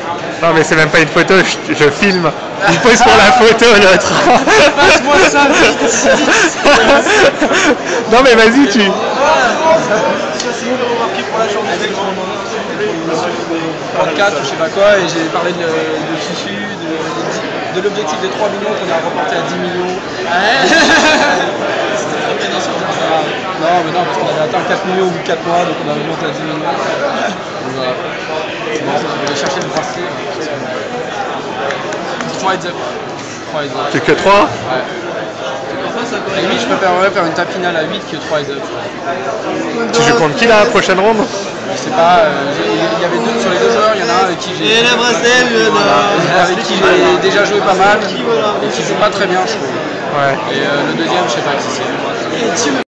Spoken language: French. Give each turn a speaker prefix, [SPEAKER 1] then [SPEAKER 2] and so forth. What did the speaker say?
[SPEAKER 1] Non mais c'est même pas une photo, je filme. Il pose pour la photo l'autre.
[SPEAKER 2] Passe-moi ça.
[SPEAKER 1] Non mais vas-y tu.
[SPEAKER 2] Ça c'est remarqué pour la journée des grands. 34 ou je sais pas quoi, et j'ai parlé de Fichu, de l'objectif des 3 millions qu'on a reporté à 10 millions. Non, mais non, parce qu'on avait atteint 4 millions au bout de 4 mois, donc on a remonté à 10 millions. Donc voilà. C'est bon, on va aller chercher le bracelet. C'est 3 heads up. 3 heads up.
[SPEAKER 1] C'est que 3?
[SPEAKER 2] Ouais. À la limite, je préférerais faire une table finale à 8 que 3 heads up.
[SPEAKER 1] Tu joues contre qui la prochaine ronde?
[SPEAKER 2] Je sais pas, il y avait deux sur les deux joueurs, il y en a un avec qui j'ai.
[SPEAKER 3] Et la bracelet,
[SPEAKER 2] avec qui j'ai déjà joué pas mal, et qui joue pas très bien, je trouve.
[SPEAKER 1] Ouais.
[SPEAKER 2] Et le deuxième, je sais pas qui c'est.